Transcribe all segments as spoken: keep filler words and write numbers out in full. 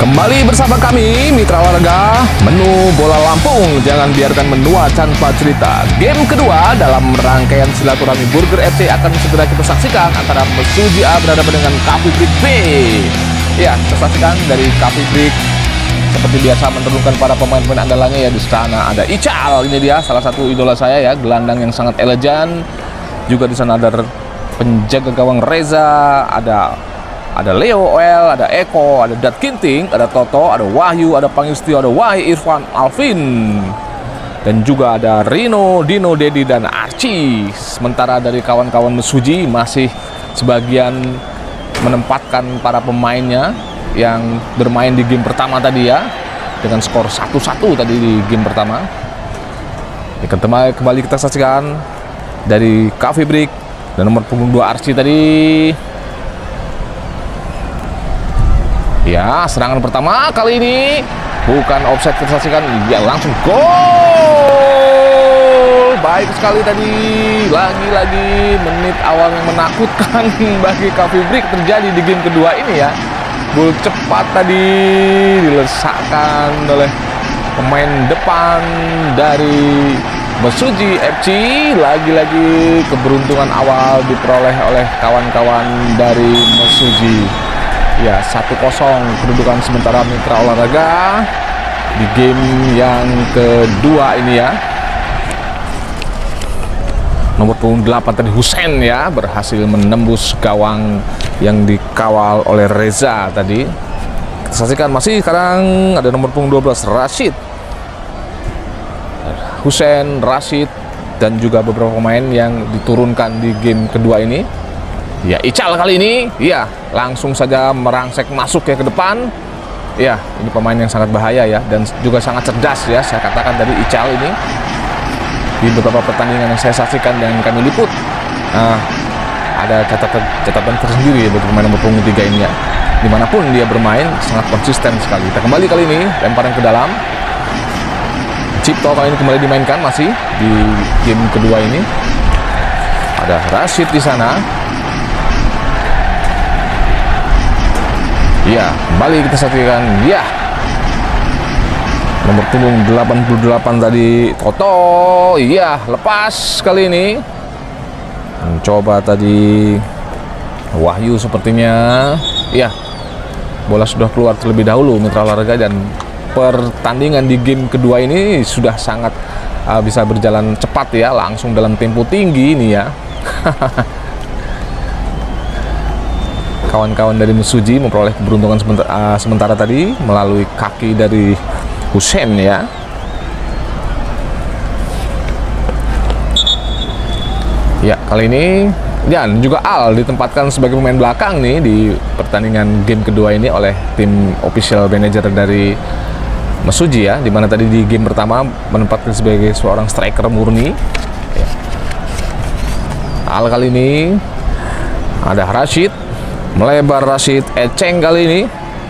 Kembali bersama kami, Mitra Olahraga, menu bola Lampung. Jangan biarkan menua tanpa cerita. Game kedua dalam rangkaian silaturahmi Burger F C akan segera kita saksikan antara Mesuji A berhadapan dengan Cafe Brick B. Ya, kita saksikan dari Cafe Brick. Seperti biasa menurunkan para pemain-pemain andalannya ya. Di sana ada Ical, ini dia salah satu idola saya ya, gelandang yang sangat elegan. Juga di sana ada penjaga gawang Reza, ada ada Leo Oel, ada Eko, ada Dat Kinting, ada Toto, ada Wahyu, ada Pangistio, ada Wai, Irfan, Alvin, dan juga ada Rino, Dino, Dedi, dan Archie. Sementara dari kawan-kawan Mesuji masih sebagian menempatkan para pemainnya yang bermain di game pertama tadi ya, dengan skor satu satu tadi di game pertama. Ya, kembali kita saksikan dari Cafe Brick dan nomor punggung dua Archie tadi. Ya, serangan pertama kali ini bukan offside, kita saksikan ya, langsung gol. Baik sekali tadi, lagi-lagi menit awal yang menakutkan bagi Cafe Brick terjadi di game kedua ini ya. Gol cepat tadi dilesakkan oleh pemain depan dari Mesuji F C. Lagi-lagi keberuntungan awal diperoleh oleh kawan-kawan dari Mesuji. Ya, satu kosong kedudukan sementara Mitra Olahraga di game yang kedua ini ya. Nomor punggung delapan tadi Husein ya, berhasil menembus gawang yang dikawal oleh Reza tadi. Kita saksikan masih sekarang ada nomor punggung dua belas Rashid, Husein, Rashid, dan juga beberapa pemain yang diturunkan di game kedua ini. Ya, Ical kali ini, ya langsung saja merangsek masuk ya ke depan. Ya, ini pemain yang sangat bahaya ya, dan juga sangat cerdas ya, saya katakan dari Ical ini. Di beberapa pertandingan yang saya saksikan dan kami liput, nah, ada catatan catatan tersendiri ya bagi pemain nomor punggung tiga ini ya. Dimanapun dia bermain, sangat konsisten sekali. Kita kembali kali ini, lemparan ke dalam. Cipto kali ini kembali dimainkan masih di game kedua ini. Ada Rashid di sana. Ya, kembali kita saksikan ya. Nomor punggung delapan puluh delapan tadi Toto. Iya, lepas kali ini. Mencoba tadi Wahyu sepertinya. Ya, bola sudah keluar terlebih dahulu Mitra Olahraga, dan pertandingan di game kedua ini sudah sangat uh, bisa berjalan cepat ya, langsung dalam tempo tinggi ini ya. Kawan-kawan dari Mesuji memperoleh keberuntungan sementara, uh, sementara tadi melalui kaki dari Husein ya. Ya, kali ini dan juga Al ditempatkan sebagai pemain belakang nih di pertandingan game kedua ini oleh tim official manager dari Mesuji ya, dimana tadi di game pertama menempatkan sebagai seorang striker murni ya. Al kali ini ada Rashid, melebar Rashid, Eceng kali ini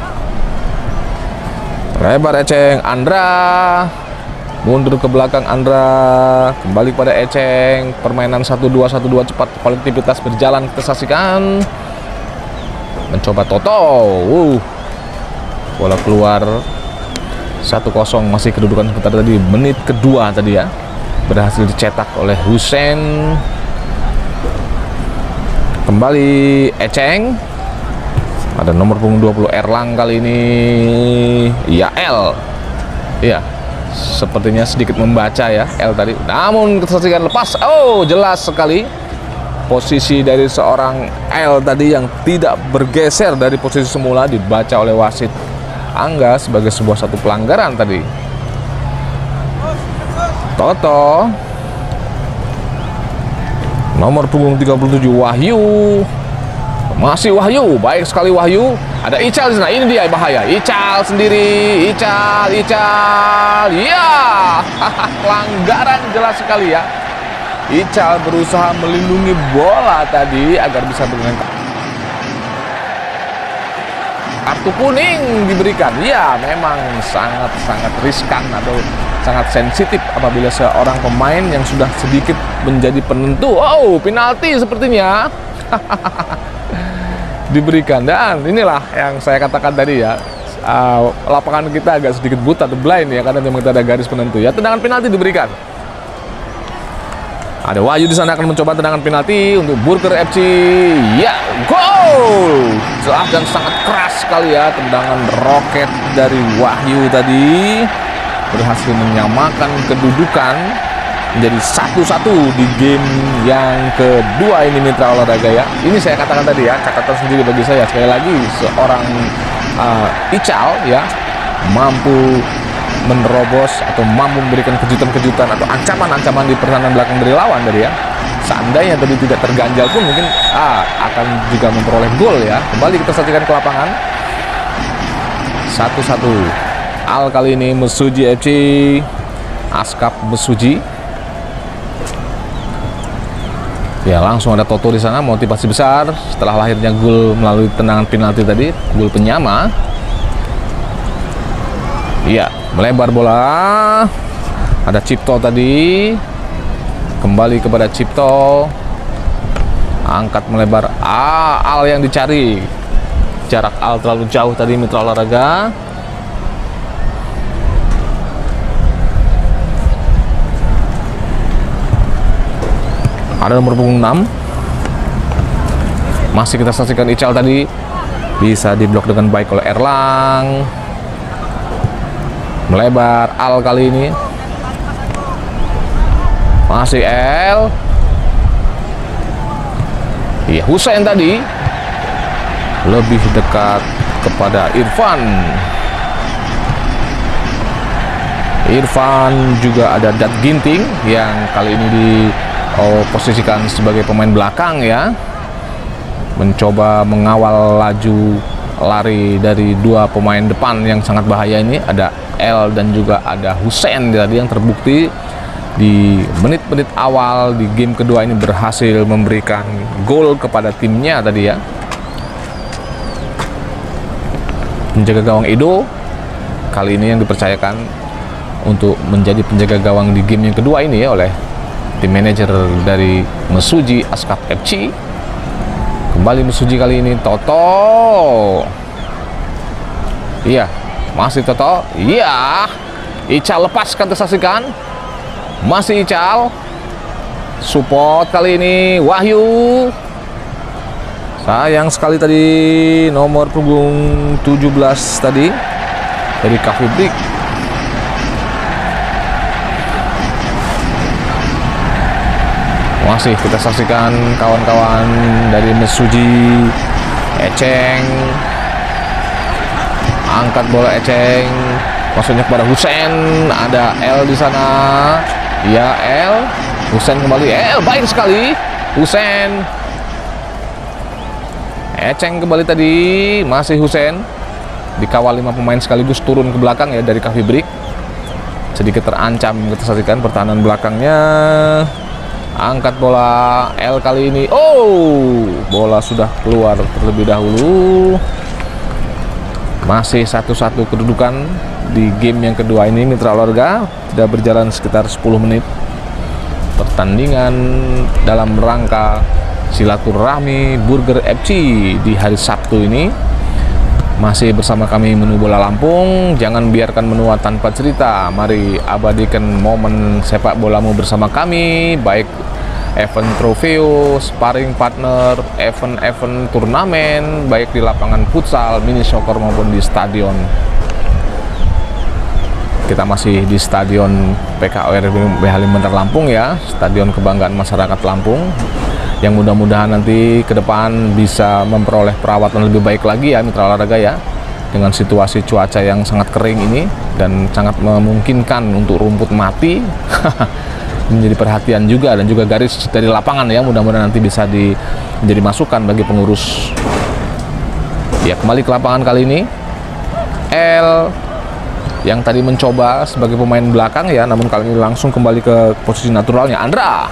lebar Eceng, Andra mundur ke belakang, Andra kembali pada Eceng. Permainan satu dua satu dua cepat, kolektivitas berjalan, kita saksikan. Mencoba Toto, uh, bola keluar. Satu kosong masih kedudukan sementara tadi menit kedua tadi ya, berhasil dicetak oleh Husein. Kembali Eceng. Ada nomor punggung dua puluh Erlang kali ini. Ya, L. Iya, sepertinya sedikit membaca ya L tadi. Namun kita saksikan lepas. Oh, jelas sekali posisi dari seorang L tadi yang tidak bergeser dari posisi semula, dibaca oleh wasit Angga sebagai sebuah satu pelanggaran tadi. Toto. Nomor punggung tiga puluh tujuh Wahyu. Masih Wahyu, baik sekali Wahyu. Ada Ical di sana, ini dia bahaya. Ical sendiri, Ical, Ical. Ya, pelanggaran jelas sekali ya. Ical berusaha melindungi bola tadi agar bisa bermain. Kartu kuning diberikan. Ya, memang sangat-sangat riskan atau sangat sensitif apabila seorang pemain yang sudah sedikit menjadi penentu. Oh, penalti sepertinya. diberikan. Dan inilah yang saya katakan tadi ya, uh, lapangan kita agak sedikit buta atau blind ya, karena memang kita ada garis penentu ya. Tendangan penalti diberikan. Ada Wahyu di sana akan mencoba tendangan penalti untuk Burger F C. Ya, gol! Jelas dan sangat keras sekali ya tendangan roket dari Wahyu tadi, berhasil menyamakan kedudukan menjadi satu-satu di game yang kedua ini mitra olahraga ya. Ini saya katakan tadi ya, catatan sendiri bagi saya. Sekali lagi seorang uh, Ical ya mampu menerobos atau mampu memberikan kejutan-kejutan atau ancaman-ancaman di pertahanan belakang dari lawan tadi ya. Seandainya tadi tidak terganjal pun mungkin ah, akan juga memperoleh gol ya. Kembali kita saksikan ke lapangan. Satu-satu. Al kali ini Mesuji F C, Askap Mesuji. Ya, langsung ada Toto di sana, motivasi besar setelah lahirnya gol melalui tendangan penalti tadi, gol penyama. Iya, melebar bola. Ada Cipto tadi. Kembali kepada Cipto. Angkat melebar. Ah, Al yang dicari. Jarak Al terlalu jauh tadi mitra olahraga. Ada nomor punggung enam. Masih kita saksikan Ical tadi. Bisa diblok dengan baik oleh Erlang. Melebar Al kali ini. Masih L. Iya, Husein tadi lebih dekat kepada Irfan. Irfan juga ada Dat Ginting yang kali ini diposisikan sebagai pemain belakang ya. Mencoba mengawal laju lari dari dua pemain depan yang sangat bahaya ini. Ada L dan juga ada Husein tadi yang terbukti di menit-menit awal di game kedua ini berhasil memberikan gol kepada timnya tadi ya. Penjaga gawang Edo kali ini yang dipercayakan untuk menjadi penjaga gawang di game yang kedua ini ya oleh tim manajer dari Mesuji Askap F C. Kembali Mesuji kali ini Toto. Iya, masih Toto. Iya, Ical lepaskan, tersaksikan. Masih Ical. Support kali ini Wahyu. Sayang sekali tadi nomor punggung tujuh belas tadi dari Cafe Brick. Masih kita saksikan kawan-kawan dari Mesuji. Eceng angkat bola, Eceng maksudnya kepada Husein. Ada L di sana. Ya, L. Husein kembali. L baik sekali. Husein. Eceng kembali tadi. Masih Husein. Dikawal lima pemain sekaligus turun ke belakang ya dari Cafe Brick. Sedikit terancam kita saksikan pertahanan belakangnya. Angkat bola L kali ini. Oh, bola sudah keluar terlebih dahulu. Masih satu-satu kedudukan di game yang kedua ini mitra olahraga. Sudah berjalan sekitar sepuluh menit pertandingan dalam rangka silaturahmi Burger F C di hari Sabtu ini. Masih bersama kami Menu Bola Lampung. Jangan biarkan menua tanpa cerita. Mari abadikan momen sepak bolamu bersama kami, baik event trofeo, sparring partner, event-event turnamen, baik di lapangan futsal, mini soccer maupun di stadion. Kita masih di Stadion P K O R B Halimuntar Lampung ya, stadion kebanggaan masyarakat Lampung, yang mudah-mudahan nanti ke depan bisa memperoleh perawatan lebih baik lagi ya mitra olahraga ya, dengan situasi cuaca yang sangat kering ini dan sangat memungkinkan untuk rumput mati. Menjadi perhatian juga, dan juga garis dari lapangan ya, mudah-mudahan nanti bisa di, menjadi masukan bagi pengurus. Ya, kembali ke lapangan kali ini L yang tadi mencoba sebagai pemain belakang ya, namun kali ini langsung kembali ke posisi naturalnya Andra.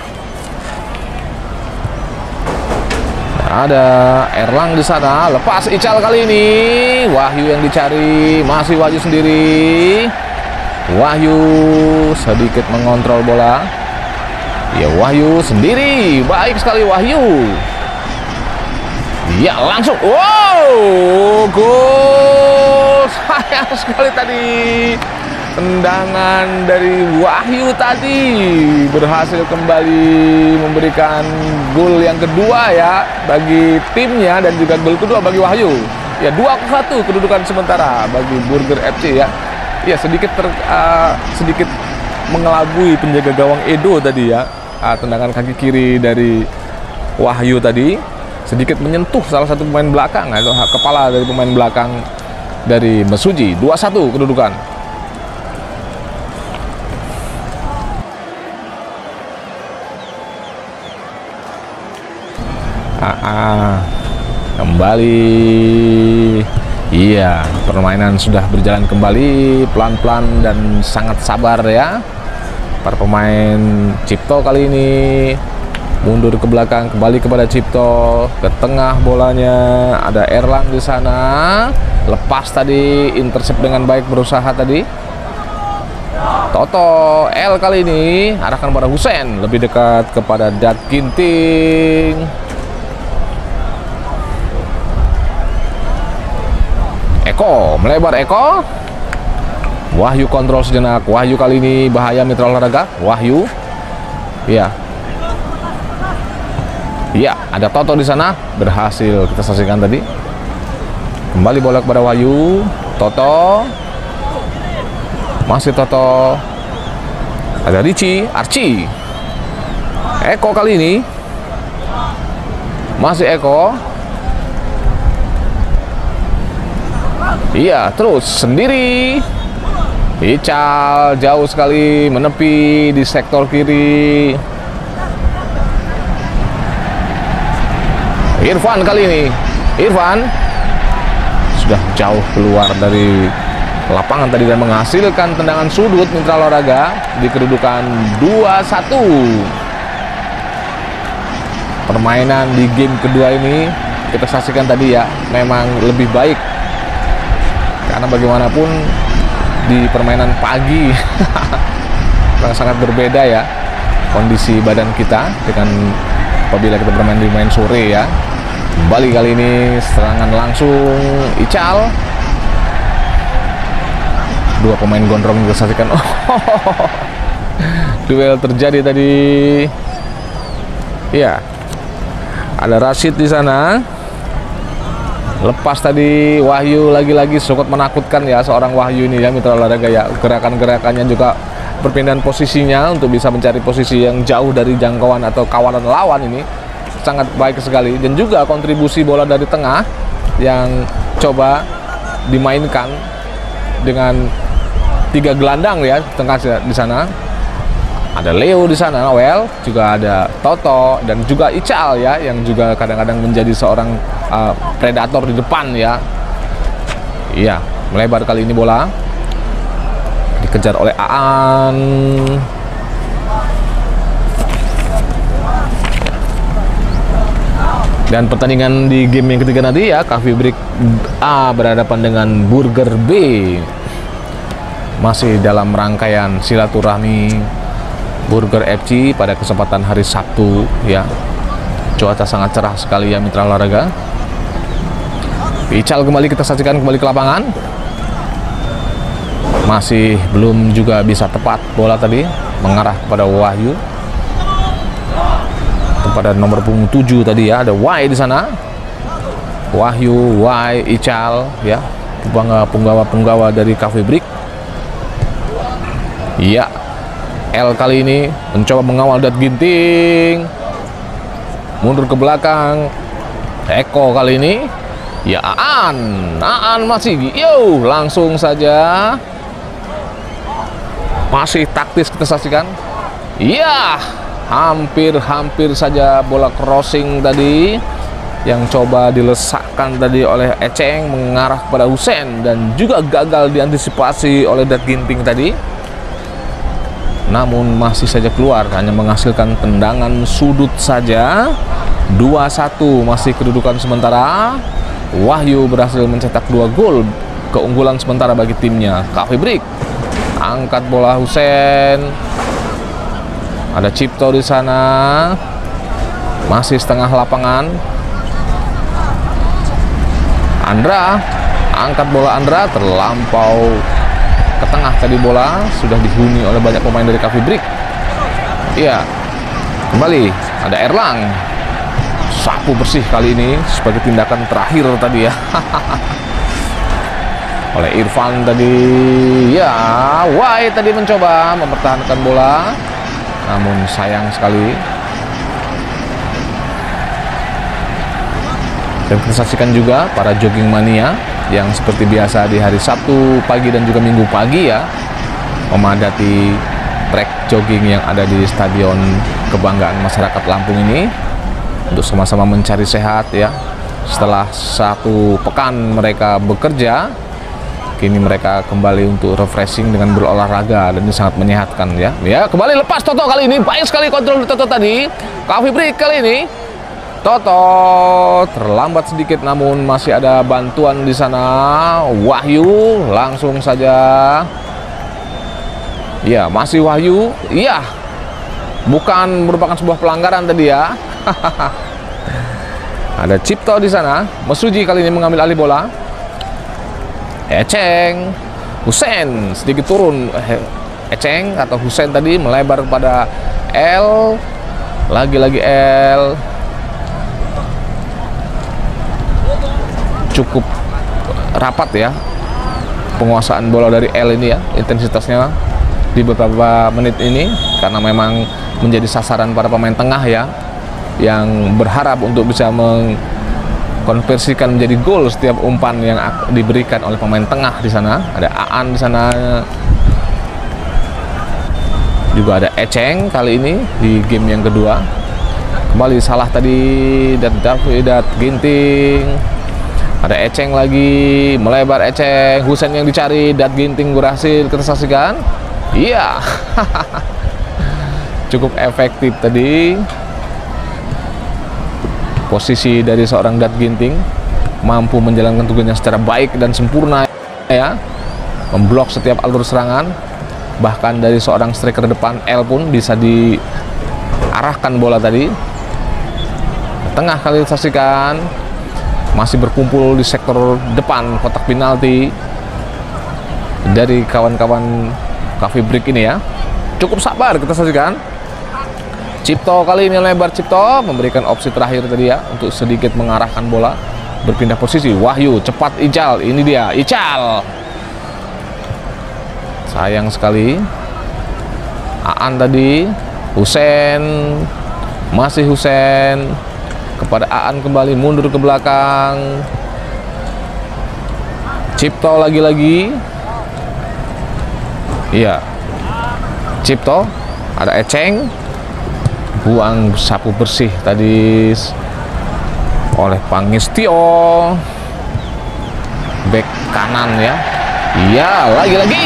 Ada Erlang di sana, lepas Ical kali ini. Wahyu yang dicari, masih Wahyu sendiri. Wahyu sedikit mengontrol bola. Ya, Wahyu sendiri, baik sekali Wahyu. Ya, langsung. Wow, gol. Sayang sekali tadi. Tendangan dari Wahyu tadi berhasil kembali memberikan gol yang kedua ya bagi timnya dan juga gol kedua bagi Wahyu. Ya, dua satu kedudukan sementara bagi Burger F C ya. Ya, sedikit ter, uh, sedikit mengelabui penjaga gawang Edo tadi ya. Uh, tendangan kaki kiri dari Wahyu tadi sedikit menyentuh salah satu pemain belakang atau kepala dari pemain belakang dari Mesuji. Dua satu kedudukan. Ah, ah, kembali. Iya, permainan sudah berjalan kembali pelan-pelan dan sangat sabar ya. Para pemain Cipto kali ini mundur ke belakang, kembali kepada Cipto, ke tengah bolanya. Ada Erlang di sana, lepas tadi, intercept dengan baik, berusaha tadi. Toto L kali ini arahkan pada Husein, lebih dekat kepada Dat Ginting. Eko, melebar Eko. Wahyu kontrol sejenak. Wahyu kali ini bahaya mitra olahraga. Wahyu. Iya. Iya, ada Toto di sana. Berhasil kita saksikan tadi. Kembali bola kepada Wahyu. Toto. Masih Toto. Ada Ricci, Archie. Eko kali ini. Masih Eko. Iya, terus sendiri. Ical jauh sekali menepi di sektor kiri. Irfan kali ini. Irfan sudah jauh keluar dari lapangan tadi dan menghasilkan tendangan sudut mitra olahraga di kedudukan dua satu. Permainan di game kedua ini kita saksikan tadi ya, memang lebih baik. Karena bagaimanapun di permainan pagi sangat berbeda ya kondisi badan kita dengan apabila kita bermain di main sore ya. Kembali kali ini serangan langsung Ical. Dua pemain gondrong juga saksikan. Oh, duel terjadi tadi. Ya, ada Rashid di sana. Lepas tadi Wahyu lagi-lagi cukup menakutkan ya seorang Wahyu ini ya mitra olahraga ya. Gerakan-gerakannya juga perpindahan posisinya untuk bisa mencari posisi yang jauh dari jangkauan atau kawanan lawan ini sangat baik sekali. Dan juga kontribusi bola dari tengah yang coba dimainkan dengan tiga gelandang ya tengah di sana. Ada Leo di sana, Well, juga ada Toto dan juga Ical ya yang juga kadang-kadang menjadi seorang uh, predator di depan ya. Iya, melebar kali ini bola. Dikejar oleh Aan. Dan pertandingan di game yang ketiga nanti ya, Cafe Break A berhadapan dengan Burger B. Masih dalam rangkaian silaturahmi Burger F C pada kesempatan hari Sabtu ya. Cuaca sangat cerah sekali ya mitra olahraga. Ical kembali kita saksikan kembali ke lapangan. Masih belum juga bisa tepat bola tadi mengarah kepada Wahyu. Kepada nomor punggung tujuh tadi ya, ada Y di sana. Wahyu, Y, Ical ya. Punggawa-punggawa dari Cafe Break. Iya. L kali ini mencoba mengawal Dat Ginting, mundur ke belakang. Eko kali ini ya, Aan Aan masih yo langsung saja, masih taktis kita saksikan. Iya, hampir-hampir saja bola crossing tadi yang coba dilesakkan tadi oleh Eceng mengarah kepada Husein dan juga gagal diantisipasi oleh Dat Ginting tadi. Namun masih saja keluar, hanya menghasilkan tendangan sudut saja. Dua satu masih kedudukan sementara. Wahyu berhasil mencetak dua gol, keunggulan sementara bagi timnya. Cafe Break angkat bola Husein. Ada Cipto di sana. Masih setengah lapangan. Andra angkat bola, Andra terlampau ke tengah tadi, bola sudah dihuni oleh banyak pemain dari Cafe Brick. Iya, kembali ada Erlang, sapu bersih kali ini sebagai tindakan terakhir tadi ya. Oleh Irfan tadi ya. Wai tadi mencoba mempertahankan bola, namun sayang sekali. Dan kita saksikan juga para jogging mania yang seperti biasa di hari Sabtu pagi dan juga Minggu pagi ya, memadati trek jogging yang ada di Stadion Kebanggaan Masyarakat Lampung ini untuk sama-sama mencari sehat ya. Setelah satu pekan mereka bekerja, kini mereka kembali untuk refreshing dengan berolahraga, dan ini sangat menyehatkan ya. Ya, kembali lepas Toto kali ini, baik sekali kontrol Toto tadi. Cafe Brick kali ini Toto terlambat sedikit, namun masih ada bantuan di sana. Wahyu langsung saja. Ya, masih Wahyu. Iya, bukan merupakan sebuah pelanggaran tadi ya. Ada Cipto di sana. Mesuji kali ini mengambil alih bola. Eceng, Husein sedikit turun. Eceng atau Husein tadi melebar kepada L. Lagi-lagi L. Cukup rapat ya penguasaan bola dari L ini ya, intensitasnya di beberapa menit ini, karena memang menjadi sasaran para pemain tengah ya, yang berharap untuk bisa mengkonversikan menjadi gol setiap umpan yang diberikan oleh pemain tengah di sana. Ada Aan di sana, juga ada Eceng kali ini di game yang kedua. Kembali salah tadi dan David Ginting. Ada Eceng lagi, melebar Eceng, Husein yang dicari, Dat Ginting berhasil kita saksikan. Iya. Cukup efektif tadi posisi dari seorang Dat Ginting, mampu menjalankan tugasnya secara baik dan sempurna ya, memblok setiap alur serangan. Bahkan dari seorang striker depan L pun bisa diarahkan bola tadi. Tengah kali saksikan, masih berkumpul di sektor depan kotak penalti dari kawan-kawan Cafe Brick ini ya. Cukup sabar kita saksikan. Cipto kali ini lebar, Cipto memberikan opsi terakhir tadi ya untuk sedikit mengarahkan bola, berpindah posisi. Wahyu cepat Ical, ini dia Ical. Sayang sekali. Aan tadi, Husein, masih Husein kepada Aan, kembali mundur ke belakang. Cipto lagi-lagi. Iya, Cipto. Ada Eceng, buang sapu bersih tadi oleh Pangistio, back kanan ya. Iya, lagi-lagi.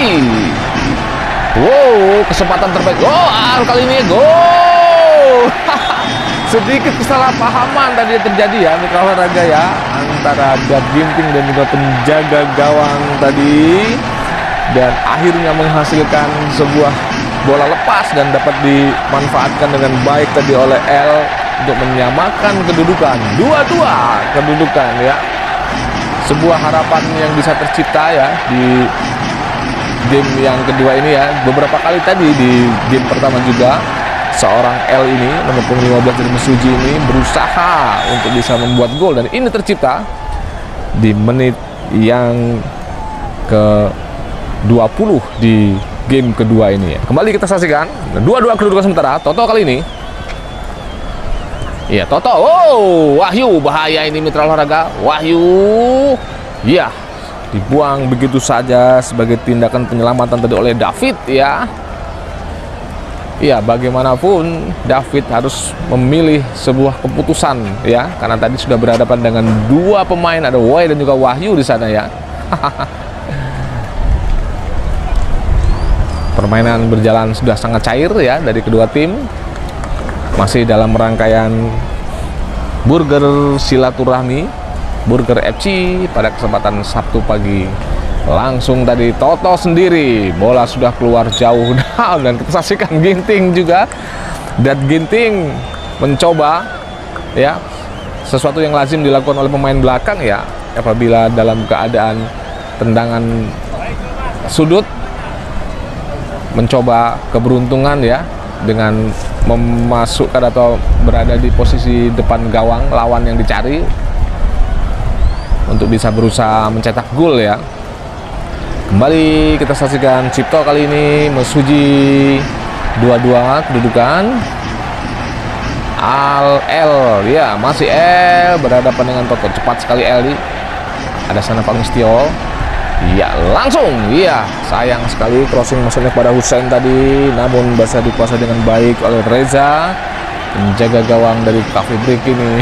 Wow, kesempatan terbaik. Oh, Aan kali ini gol. Sedikit kesalahpahaman tadi terjadi ya, mitra olahraga ya, antara Dat Ginting dan juga penjaga gawang tadi, dan akhirnya menghasilkan sebuah bola lepas dan dapat dimanfaatkan dengan baik tadi oleh L untuk menyamakan kedudukan dua-dua kedudukan ya. Sebuah harapan yang bisa tercipta ya di game yang kedua ini ya. Beberapa kali tadi di game pertama juga seorang L ini, nomor punggung lima belas dari Mesuji ini, berusaha untuk bisa membuat gol, dan ini tercipta di menit yang ke dua puluh di game kedua ini ya. Kembali kita saksikan dua-dua kedudukan sementara. Toto kali ini. Iya, Toto. Oh, Wahyu, bahaya ini mitra olahraga. Wahyu. Iya, dibuang begitu saja sebagai tindakan penyelamatan tadi oleh David ya. Iya, bagaimanapun David harus memilih sebuah keputusan ya, karena tadi sudah berhadapan dengan dua pemain, ada Wai dan juga Wahyu di sana ya. Permainan berjalan sudah sangat cair ya dari kedua tim. Masih dalam rangkaian Burger Silaturahmi, Burger F C pada kesempatan Sabtu pagi. Langsung tadi Toto sendiri, bola sudah keluar jauh down, dan kita saksikan Ginting juga. Dat Ginting mencoba ya sesuatu yang lazim dilakukan oleh pemain belakang ya, apabila dalam keadaan tendangan sudut mencoba keberuntungan ya dengan memasukkan atau berada di posisi depan gawang lawan yang dicari untuk bisa berusaha mencetak gol ya. Kembali kita saksikan Cipto kali ini Mesuji dua dua kedudukan. Al L ya, masih L berhadapan dengan Toto. Cepat sekali L di ada sana Pangestio. Ya, langsung. Iya, sayang sekali crossing maksudnya pada Hussein tadi, namun bisa dikuasai dengan baik oleh Reza, penjaga gawang dari Cafe Break ini.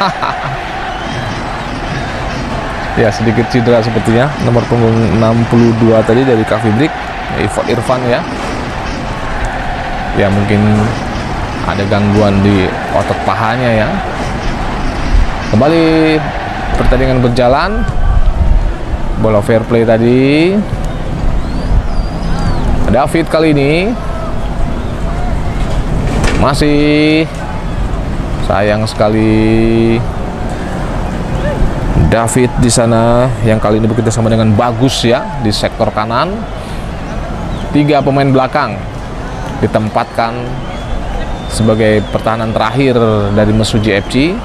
Ya, sedikit cedera sepertinya nomor punggung enam puluh dua tadi dari Cafe Break, Irfan ya. Ya, mungkin ada gangguan di otot pahanya ya. Kembali pertandingan berjalan. Bola fair play tadi. David kali ini masih sayang sekali. David di sana yang kali ini bekerja sama dengan bagus ya di sektor kanan. Tiga pemain belakang ditempatkan sebagai pertahanan terakhir dari Mesuji F C.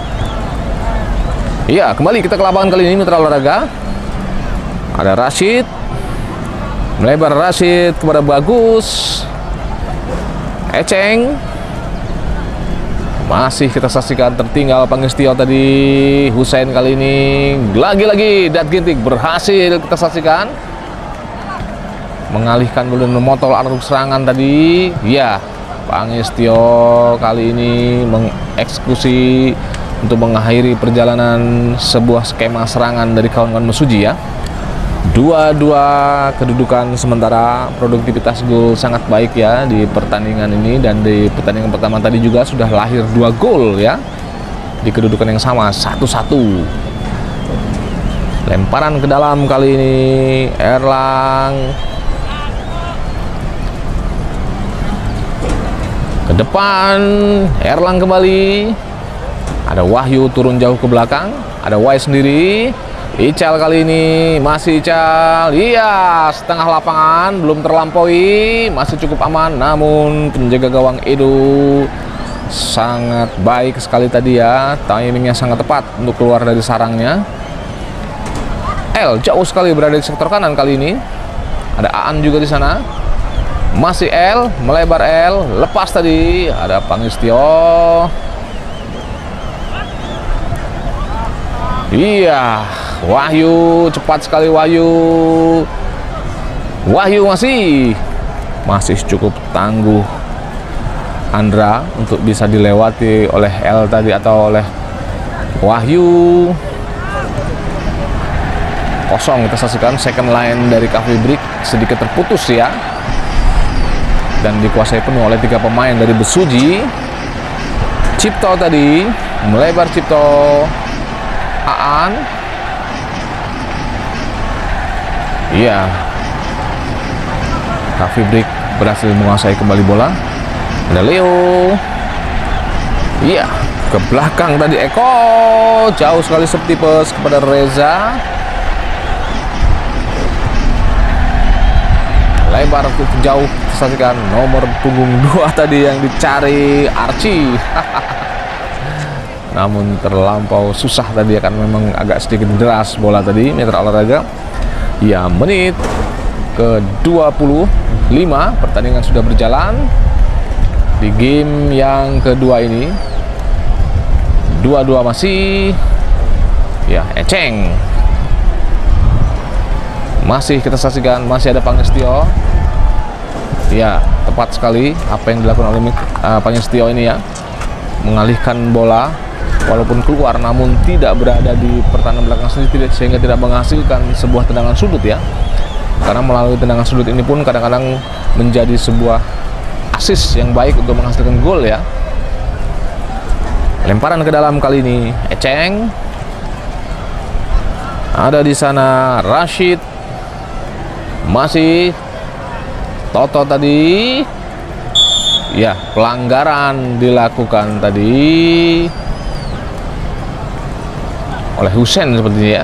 Iya, kembali kita ke lapangan kali ini Mitra Olahraga. Ada Rashid, melebar Rashid kepada Bagus, Eceng, masih kita saksikan tertinggal Pangestio tadi. Hussein kali ini lagi-lagi Dat Ginting berhasil kita saksikan mengalihkan dulu memotol arus serangan tadi. Ya, Pangestio kali ini mengeksekusi untuk mengakhiri perjalanan sebuah skema serangan dari kawan-kawan Mesuji ya. Dua dua kedudukan sementara, produktivitas gol sangat baik ya di pertandingan ini, dan di pertandingan pertama tadi juga sudah lahir dua gol ya di kedudukan yang sama satu satu. Lemparan ke dalam kali ini Erlang ke depan, Erlang kembali, ada Wahyu turun jauh ke belakang, ada Y sendiri. Ical kali ini masih Ical, iya setengah lapangan belum terlampaui, masih cukup aman, namun penjaga gawang Edo sangat baik sekali tadi ya, timingnya sangat tepat untuk keluar dari sarangnya. L jauh sekali berada di sektor kanan kali ini, ada Aan juga di sana, masih L melebar L, lepas tadi ada Pangestio, iya. Wahyu, cepat sekali Wahyu. Wahyu masih Masih cukup tangguh Andra untuk bisa dilewati oleh L tadi atau oleh Wahyu. Kosong kita saksikan second line dari Cafe Break sedikit terputus ya, dan dikuasai penuh oleh tiga pemain dari Mesuji. Cipto tadi melebar, Cipto, Aan. Iya, Cafe Break berhasil menguasai kembali bola. Ada Leo. Iya, ke belakang tadi Eko, jauh sekali septipes kepada Reza. Lebar ke jauh, saksikan nomor punggung dua tadi yang dicari Archie. Namun terlampau susah tadi, akan memang agak sedikit deras bola tadi Mitra Olahraga. Ya, menit ke dua puluh lima pertandingan sudah berjalan di game yang kedua ini. Dua dua masih. Ya, Eceng masih kita saksikan, masih ada Pangestio. Ya, tepat sekali apa yang dilakukan oleh uh, Pangestio ini ya, mengalihkan bola walaupun keluar, namun tidak berada di pertahanan belakang sendiri, sehingga tidak menghasilkan sebuah tendangan sudut ya. Karena melalui tendangan sudut ini pun kadang-kadang menjadi sebuah assist yang baik untuk menghasilkan gol ya. Lemparan ke dalam kali ini Eceng, ada di sana Rashid, masih Toto tadi. Ya, pelanggaran dilakukan tadi. oleh Husein sepertinya ya.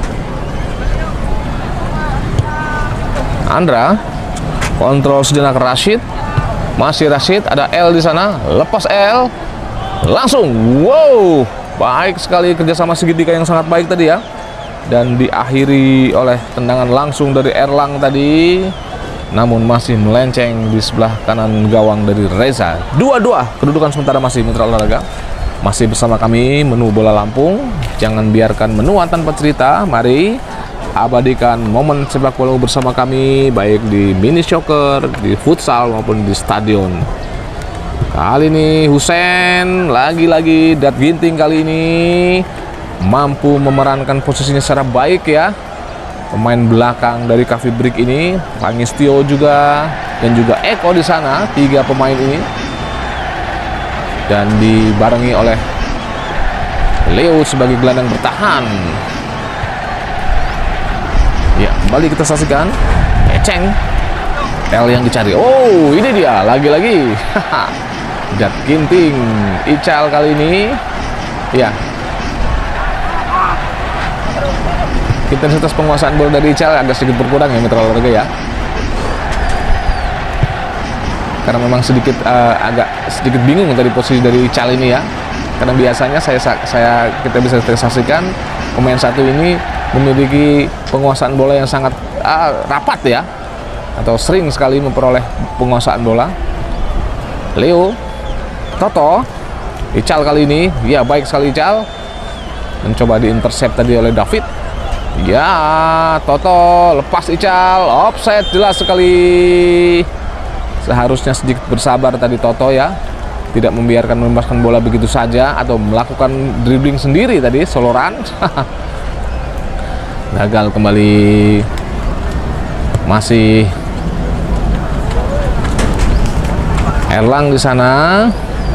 Andra kontrol sejenak Rashid, masih Rashid, ada L di sana, lepas L, langsung, wow, baik sekali kerjasama segitiga yang sangat baik tadi ya, dan diakhiri oleh tendangan langsung dari Erlang tadi, namun masih melenceng di sebelah kanan gawang dari Reza. Dua-dua kedudukan sementara masih Mitra Olahraga. Masih bersama kami Menu Bola Lampung. Jangan biarkan menua tanpa cerita. Mari abadikan momen sepak bola bersama kami, baik di mini soccer, di futsal maupun di stadion. Kali ini Husein lagi-lagi Dat Ginting kali ini mampu memerankan posisinya secara baik ya. Pemain belakang dari Cafe Brick ini, Pangistio juga, dan juga Eko di sana, tiga pemain ini, dan dibarengi oleh Leo sebagai gelandang bertahan. Ya, kembali kita saksikan Eceng, L yang dicari. Oh, ini dia lagi-lagi Dat Ginting, Ical kali ini. Ya, intensitas penguasaan bola dari Ical agak sedikit berkurang ya Mitra Olahraga ya, karena memang sedikit uh, agak sedikit bingung tadi posisi dari Ical ini ya, karena biasanya saya saya kita bisa saksikan pemain satu ini memiliki penguasaan bola yang sangat uh, rapat ya, atau sering sekali memperoleh penguasaan bola. Leo, Toto, Ical kali ini, ya baik sekali Ical, mencoba diintercept tadi oleh David. Ya, Toto lepas Ical, offside jelas sekali. Seharusnya sedikit bersabar tadi Toto ya, tidak membiarkan melepaskan bola begitu saja atau melakukan dribbling sendiri tadi, soloran. Gagal kembali. Masih Erlang di sana.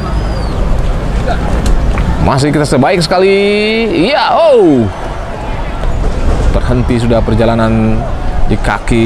Masih kita sebaik sekali. Iya, oh. Terhenti sudah perjalanan di kaki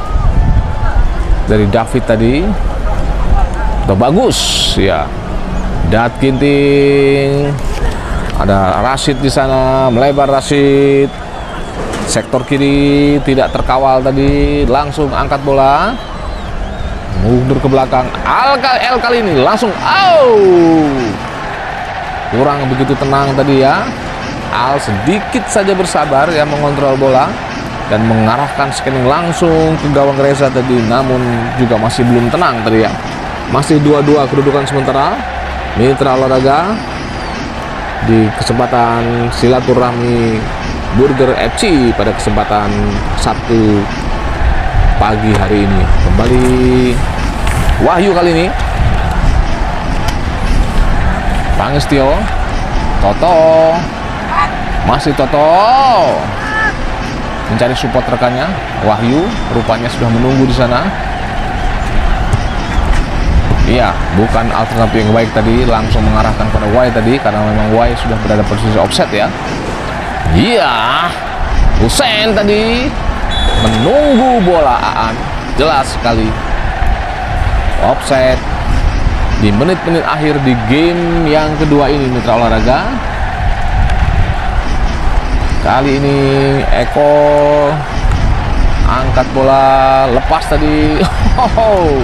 dari David tadi. Udah bagus ya. Dat Ginting. Ada Rashid di sana, melebar Rashid. Sektor kiri tidak terkawal tadi, langsung angkat bola. Mundur ke belakang. Al L kali ini langsung oh. Kurang begitu tenang tadi ya. Al sedikit saja bersabar ya mengontrol bola dan mengarahkan scanning langsung ke gawang Reza tadi, namun juga masih belum tenang tadi ya. Masih dua-dua kedudukan sementara Mitra Olahraga di kesempatan silaturahmi Burger F C pada kesempatan Sabtu pagi hari ini. Kembali Wahyu kali ini, Pangistio, Toto, masih Toto mencari support rekannya. Wahyu rupanya sudah menunggu di sana. Iya, bukan alternatif yang baik tadi, langsung mengarahkan pada Y tadi, karena memang Y sudah berada posisi offset ya. Iya, Husein tadi menunggu bola Aan, jelas sekali offset di menit-menit akhir di game yang kedua ini Mitra Olahraga. Kali ini Eko angkat bola, lepas tadi. Oh,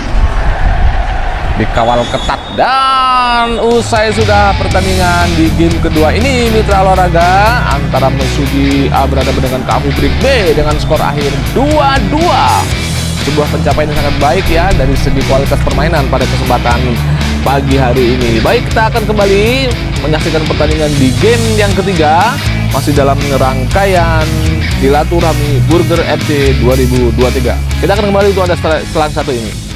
dikawal ketat, dan usai sudah pertandingan di game kedua ini Mitra Olahraga antara Mesuji A berhadapan dengan Cafe Brick B dengan skor akhir dua dua. Sebuah pencapaian yang sangat baik ya dari segi kualitas permainan pada kesempatan pagi hari ini. Baik, kita akan kembali menyaksikan pertandingan di game yang ketiga, masih dalam rangkaian silaturahmi Burger F C dua ribu dua puluh tiga. Kita akan kembali itu ada setelah, setelah satu ini.